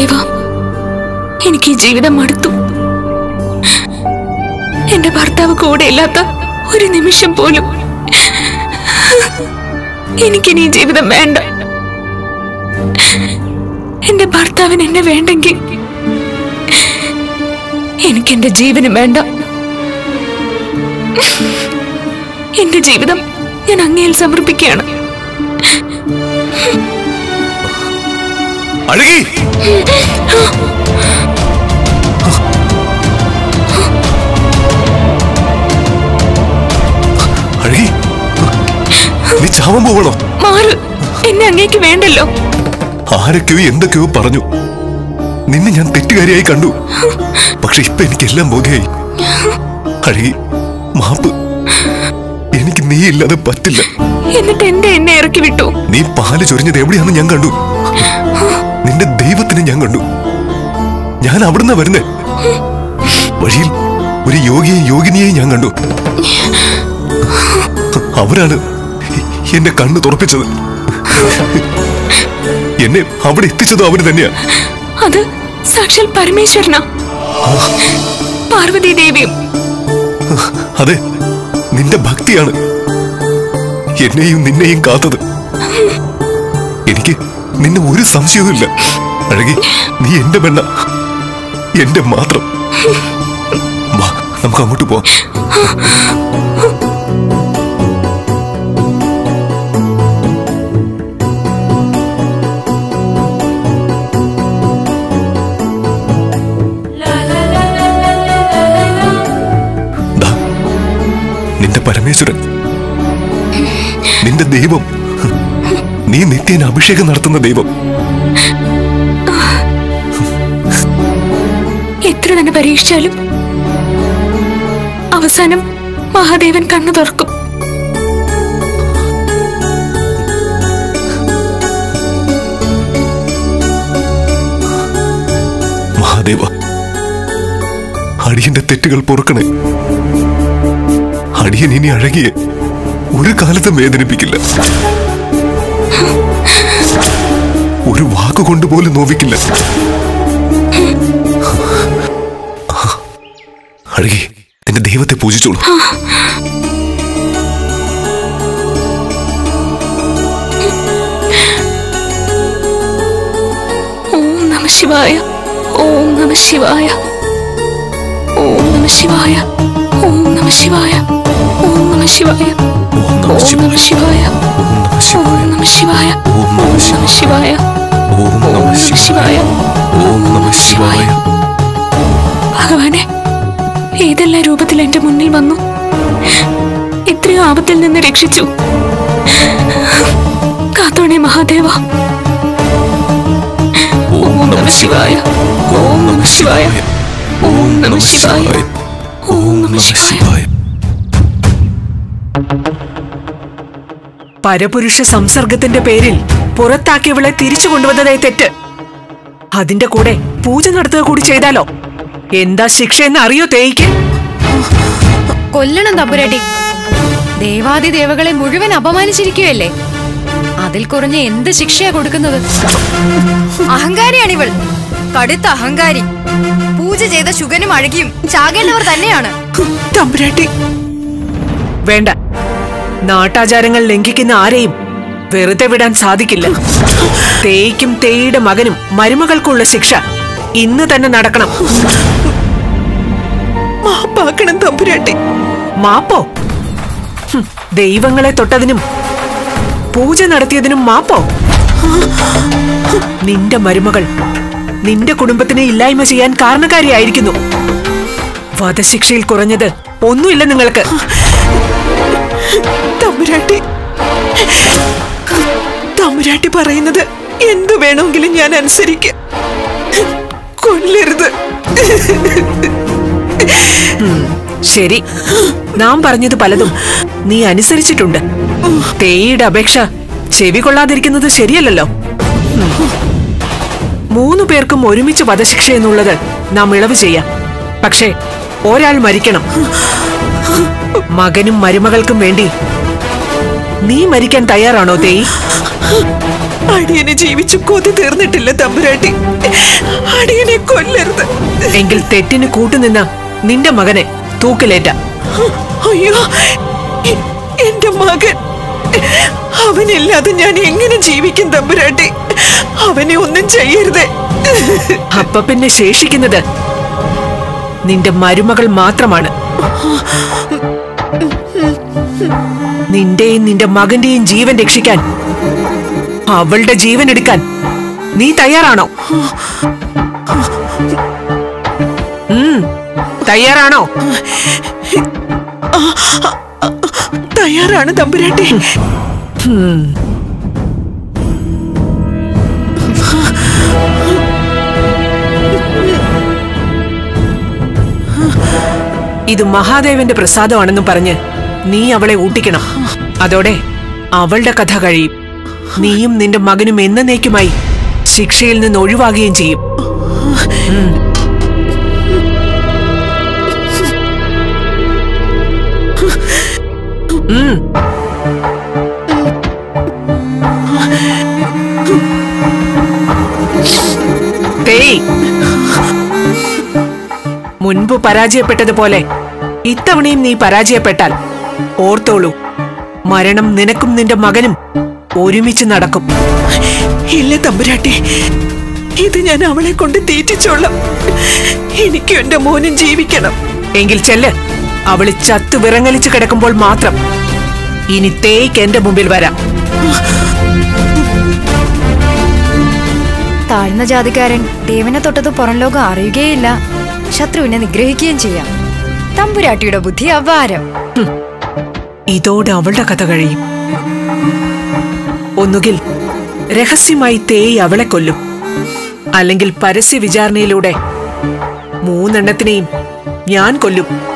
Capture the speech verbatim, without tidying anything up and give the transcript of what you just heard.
മഹാദേവ, എനിക്ക് ഈ ജീവിതം മടുത്തു. എന്റെ ഭർത്താവ് കൂടെ ഇല്ലാത്ത ഒരു നിമിഷം പോലും എനിക്കിനി ഈ ജീവിതം വേണ്ട. എന്റെ ഭർത്താവിന് എന്നെ വേണ്ടെങ്കിൽ എനിക്ക് എന്റെ ജീവനും വേണ്ട. എന്റെ ജീവിതം ഞാൻ അങ്ങയിൽ സമർപ്പിക്കുകയാണ്. അഴകി, അഴകി, നീ ചാവാൻ പോകണോ? മാറ്, എന്നെ അങ്ങേക്ക് വേണ്ടല്ലോ. ആരൊക്കെയോ എന്തൊക്കെയോ പറഞ്ഞു. നിന്നെ ഞാൻ തെറ്റുകാരിയായി കണ്ടു. പക്ഷെ ഇപ്പൊ എനിക്കെല്ലാം ബോധ്യായി. അഴകി, മാപ്പ്. എനിക്ക് നീ ഇല്ലാതെ പറ്റില്ല. എന്നിട്ട് എന്റെ എന്നെ ഇറക്കി വിട്ടു. നീ പാല് ചൊരിഞ്ഞത് എവിടെയാണെന്ന് ഞാൻ കണ്ടു. നിന്റെ ദൈവത്തിനെ ഞാൻ കണ്ടു. ഞാൻ അവിടുന്ന് വരുന്നേ. വഴിയിൽ ഒരു യോഗിയെയും യോഗിനിയെയും ഞാൻ കണ്ടു. അവരാണ് എന്റെ കണ്ണ് തുറപ്പിച്ചത്. എന്നെ അവിടെ എത്തിച്ചതും അവര് തന്നെയാ. അത് സാക്ഷാൽ പരമേശ്വരനാ, പാർവതി ദേവിയും. അതെ, നിന്റെ ഭക്തിയാണ് എന്നെയും നിന്നെയും കാത്തത്. എനിക്ക് നിന്നെ ഒരു സംശയവുമില്ല. അഴകി, നീ എന്റെ പെണ്ണ, എന്റെ മാത്രം. വാ, നമുക്ക് അങ്ങോട്ട് പോവാം. നിന്റെ പരമേശ്വരൻ, നിന്റെ ദൈവം, നീ നിത്യേന അഭിഷേകം നടത്തുന്ന ദൈവം. എത്ര തന്നെ പരീക്ഷിച്ചാലും അവസാനം മഹാദേവൻ കണ്ണു തുറക്കും. മഹാദേവ, അടിയന്റെ തെറ്റുകൾ പൊറുക്കണേ. അടിയൻ ഇനി അഴകിയെ ഒരു കാലത്തും വേദനിപ്പിക്കില്ല. ഒരു വാക്കുകൊണ്ട് പോലും നോവിക്കില്ല. അഴകി, നിന്റെ ദൈവത്തെ പൂജിച്ചോളൂ. ഓം നമഃ ശിവായ, ഓം നമഃ ശിവായ, ഓം നമഃ ശിവായ, ഓം നമഃ ശിവായ, ഓം നമഃ ശിവായ, ഓം നമഃ ശിവായ, ഓം നമഃ ശിവായ, ഓം നമഃ ശിവായ, ഓം നമഃ ശിവായ, ഓം നമഃ ശിവായ. ഭഗവാനെ, ഏതെല്ലാം രൂപത്തിൽ എന്റെ മുന്നിൽ വന്നു എത്രയോ ആപത്തിൽ നിന്ന് രക്ഷിച്ചു. കാത്തോണേ മഹാദേവ. ഓം നമഃ ശിവായ, ഓം നമഃ ശിവായ, ഓം നമഃ ശിവായ, ഓം നമഃ ശിവായ. പരപുരുഷ സംസർഗത്തിന്റെ പേരിൽ പുറത്താക്കിയവളെ തിരിച്ചു കൊണ്ടുവന്നതേ തെറ്റ്. അതിന്റെ കൂടെ പൂജ നടത്തുക കൂടി ചെയ്താലോ? എന്താ ശിക്ഷയെന്ന് അറിയോ തേയ്ക്ക്? കൊല്ലണം തമ്പുരാട്ടി. ദേവാദി ദേവകളെ മുഴുവൻ അപമാനിച്ചിരിക്കുകയല്ലേ. അതിൽ കുറഞ്ഞ എന്ത് ശിക്ഷയാ കൊടുക്കുന്നത്? അഹങ്കാരിയാണിവൾ, കടുത്ത അഹങ്കാരി. പൂജ ചെയ്ത ശുഗനും അഴകിയും ചാകേണ്ടവർ തന്നെയാണ്. തമ്പുരാട്ടി, വേണ്ട. നാട്ടാചാരങ്ങൾ ലംഘിക്കുന്ന ആരെയും വെറുതെ വിടാൻ സാധിക്കില്ല. തേയ്ക്കും തേയുടെ മകനും മരുമകൾക്കുള്ള ശിക്ഷ ഇന്ന് തന്നെ നടക്കണം. മാപ്പാക്കണം തമ്പുരാട്ടി. മാപ്പോ? ദൈവങ്ങളെ തൊട്ടതിനും പൂജ നടത്തിയതിനും മാപ്പോ? നിന്റെ മരുമകൾ നിന്റെ കുടുംബത്തിനെ ഇല്ലായ്മ ചെയ്യാൻ കാരണക്കാരിയായിരിക്കുന്നു. വധശിക്ഷയിൽ കുറഞ്ഞത് ഒന്നുമില്ല നിങ്ങൾക്ക്. തമ്പുരാട്ടി, തമ്പുരാട്ടി പറയുന്നത് എന്തു വേണമെങ്കിലും ഞാൻ അനുസരിക്കാം. കൊല്ലരുത്. ശരി, നാം പറഞ്ഞത് പലതും നീ അനുസരിച്ചിട്ടുണ്ട്. തേയുടെ അപേക്ഷ ചെവി കൊള്ളാതിരിക്കുന്നത് ശരിയല്ലല്ലോ. മൂന്നു പേർക്കും ഒരുമിച്ച് വധശിക്ഷ എന്നുള്ളത് നാം ഇളവ് ചെയ്യാം. പക്ഷേ ഒരാൾ മരിക്കണം. മകനും മരുമകൾക്കും വേണ്ടി നീ മരിക്കാൻ തയ്യാറാണോ തേയി? അടിയനെ ജീവിച്ചു കൊതി തീർന്നിട്ടില്ല തമ്പുരാട്ടി. അടിയനെ കൊല്ലരുത്. എങ്കിൽ തെറ്റിന് കൂട്ടുനിന്ന നിന്റെ മകനെ തൂക്കിലേറ്റ. അയ്യോ, എന്റെ മകൻ, അവനില്ലാതെ ഞാൻ എങ്ങനെ ജീവിക്കും തമ്പുരാട്ടി? അവനെ ഒന്നും ചെയ്യരുതേ. അപ്പൊ പിന്നെ ശേഷിക്കുന്നത് നിന്റെ മരുമകൾ മാത്രമാണ്. നിന്റെയും നിന്റെ മകന്റെയും ജീവൻ രക്ഷിക്കാൻ, അവളുടെ ജീവൻ എടുക്കാൻ നീ തയ്യാറാണോ? തയ്യാറാണോ? തയ്യാറാണ് തമ്പുരാട്ടി. ഇത് മഹാദേവന്റെ പ്രസാദമാണെന്നും പറഞ്ഞ് നീ അവളെ ഊട്ടിക്കണം. അതോടെ അവളുടെ കഥ കഴിയും. നീയും നിന്റെ മകനും എന്നേക്കുമായി ശിക്ഷയിൽ നിന്ന് ഒഴിവാകുകയും ചെയ്യും. തേയ്, മുൻപ് പരാജയപ്പെട്ടതുപോലെ ഇത്തവണയും നീ പരാജയപ്പെട്ടാൽ ഓർത്തോളൂ, മരണം നിനക്കും നിന്റെ മകനും ഒരുമിച്ച് നടക്കും. ഇല്ല തമ്പുരാട്ടി, ഇത് ഞാൻ അവളെ കൊണ്ട് തീറ്റിച്ചോളാം. എനിക്കും എന്റെ മോനും ജീവിക്കണം. എങ്കിൽ ചെല്ല്, അവള് ചത്തു വിറങ്ങലിച്ചു കിടക്കുമ്പോൾ മാത്രം ഇനി തേയ്ക്ക് എന്റെ മുമ്പിൽ വരാം. താഴ്ന്ന ജാതിക്കാരൻ ദേവനെ തൊട്ടത് പുറം ലോകം അറിയുകയില്ല, ശത്രുവിനെ നിഗ്രഹിക്കുകയും ചെയ്യാം. തമ്പുരാട്ടിയുടെ ബുദ്ധി അപാരം. ഇതോടെ അവളുടെ കഥ കഴിയും. ഒന്നുകിൽ രഹസ്യമായി തേയ് അവളെ കൊല്ലും, അല്ലെങ്കിൽ പരസ്യ വിചാരണയിലൂടെ മൂന്നെണ്ണത്തിനെയും ഞാൻ കൊല്ലും.